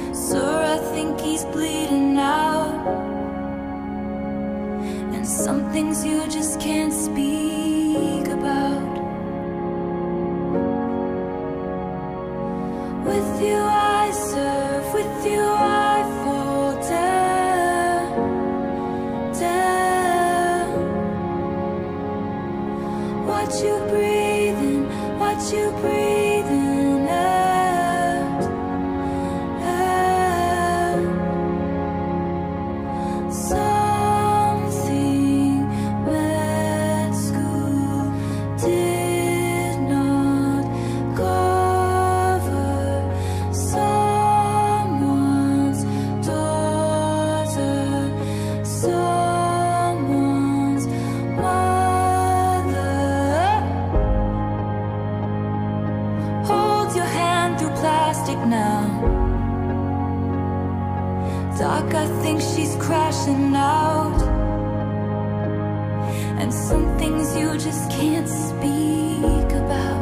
Sir, I think he's bleeding out, and some things you just can't speak about. With you I serve, with you I fall down, down. Watch you breathing, watch you breathing out, out. Something med school did not cover. Someone's daughter, someone's mother. Hold your hand through plastic now. Doc, I think she's crashing out, and some things you just can't speak about.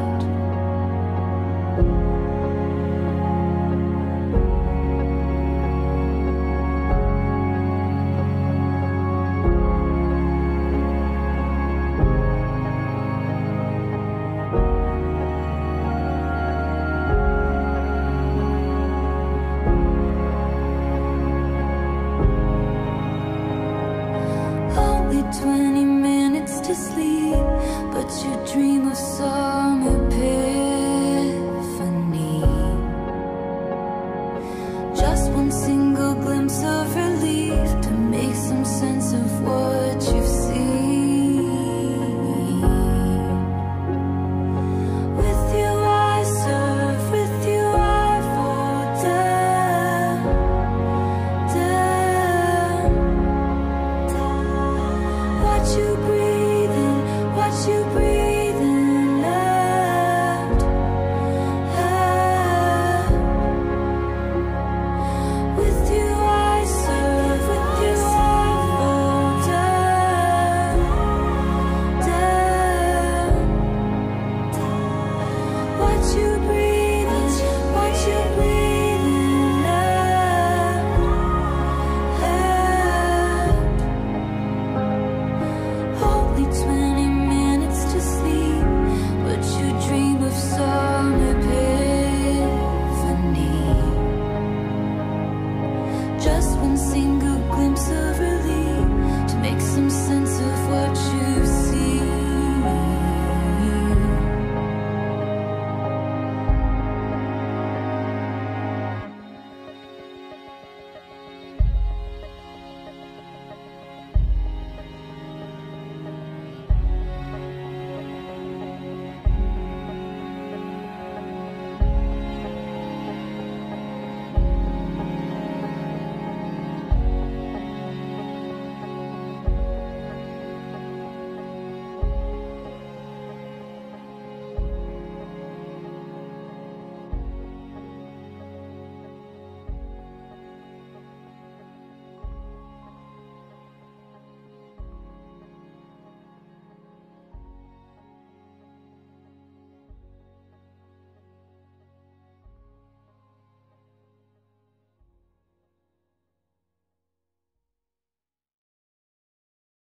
Only 20 minutes to sleep, but you dream of some epiphany. Just one single glimpse of relief to make some sense of what you